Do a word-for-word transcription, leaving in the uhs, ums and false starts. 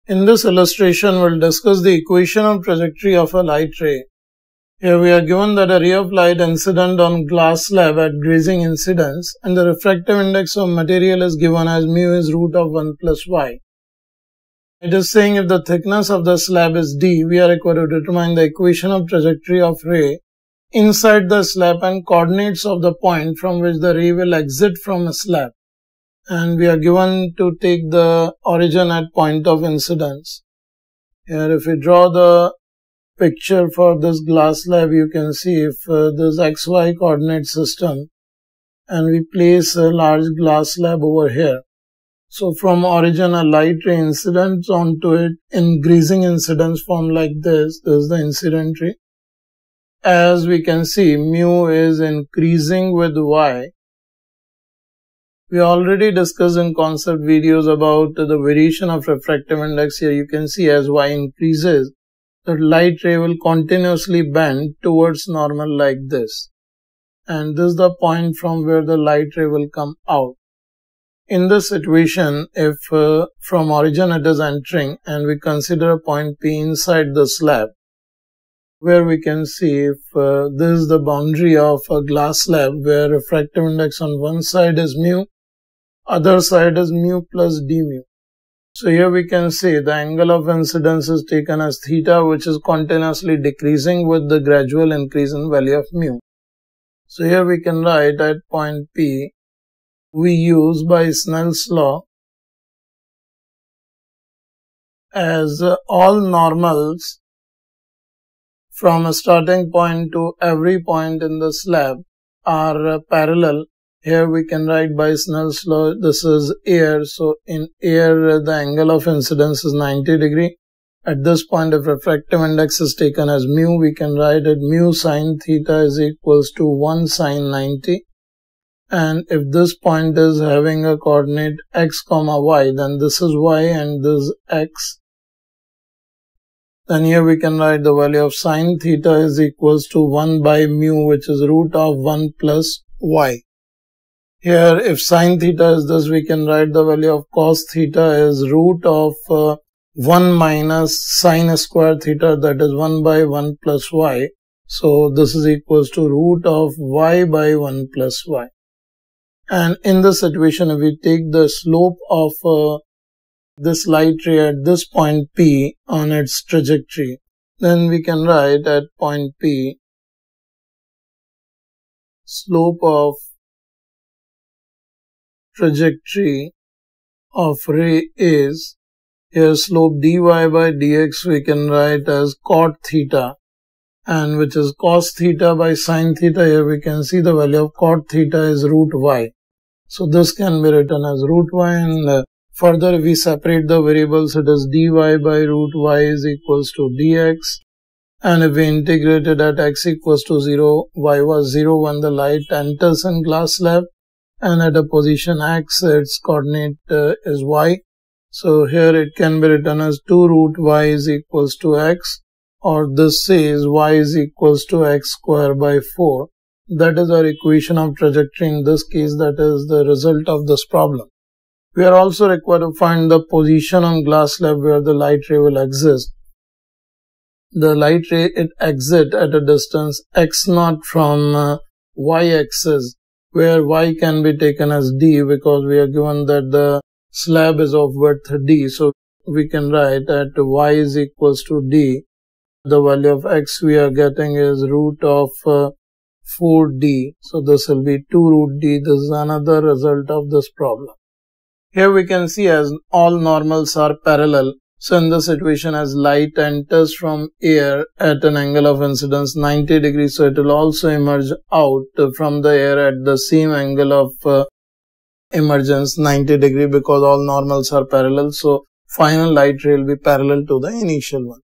In this illustration, we'll discuss the equation of trajectory of a light ray. Here we are given that a ray of light incident on glass slab at grazing incidence and the refractive index of material is given as mu is root of one plus y. It is saying if the thickness of the slab is d, we are required to determine the equation of trajectory of ray inside the slab and coordinates of the point from which the ray will exit from a slab. And we are given to take the origin at point of incidence. Here if we draw the picture for this glass slab, you can see if uh, this xy coordinate system and we place a large glass slab over here. So from origin a light ray incidents onto it in grazing incidence form like this. This is the incident ray. As we can see, mu is increasing with y. We already discussed in concept videos about the variation of refractive index. Here you can see as y increases, the light ray will continuously bend towards normal like this. And this is the point from where the light ray will come out. In this situation, if uh, from origin it is entering and we consider a point P inside the slab, where we can see if uh, this is the boundary of a glass slab where refractive index on one side is mu, other side is mu plus d mu. So here we can see the angle of incidence is taken as theta, which is continuously decreasing with the gradual increase in value of mu. So here we can write at point P, we use by Snell's law as uh, all normals from a starting point to every point in the slab are uh, parallel. Here we can write by Snell's law, this is air. So in air, the angle of incidence is ninety degree. At this point, if refractive index is taken as mu, we can write it mu sine theta is equals to one sine ninety. And if this point is having a coordinate x comma y, then this is y and this is x. Then here we can write the value of sine theta is equals to one by mu, which is root of one plus y. Here, if sine theta is this, we can write the value of cos theta is root of uh, one minus sine square theta, that is one by one plus y. So this is equals to root of y by one plus y. And in this situation, if we take the slope of uh, this light ray at this point P on its trajectory, then we can write at point P, slope of trajectory of ray is, here slope dy by dx we can write as cot theta, and which is cos theta by sine theta. Here we can see the value of cot theta is root y. So this can be written as root y, and uh, further if we separate the variables, it is dy by root y is equals to dx. And if we integrate it at x equals to zero, y was zero when the light enters in glass slab, and at a position x, its coordinate uh, is y. So here it can be written as two root y is equals to x, or this says y is equals to x square by four. That is our equation of trajectory. In this case, that is the result of this problem. We are also required to find the position on glass slab where the light ray will exist. The light ray, it exit at a distance x naught from uh, y-axis, where y can be taken as d because we are given that the slab is of width d. So we can write at y is equals to d. The value of x we are getting is root of uh, four d. So this will be two root d. This is another result of this problem. Here we can see as all normals are parallel. So in this situation, as light enters from air at an angle of incidence ninety degrees, so it will also emerge out from the air at the same angle of uh, emergence ninety degree because all normals are parallel. So final light ray will be parallel to the initial one.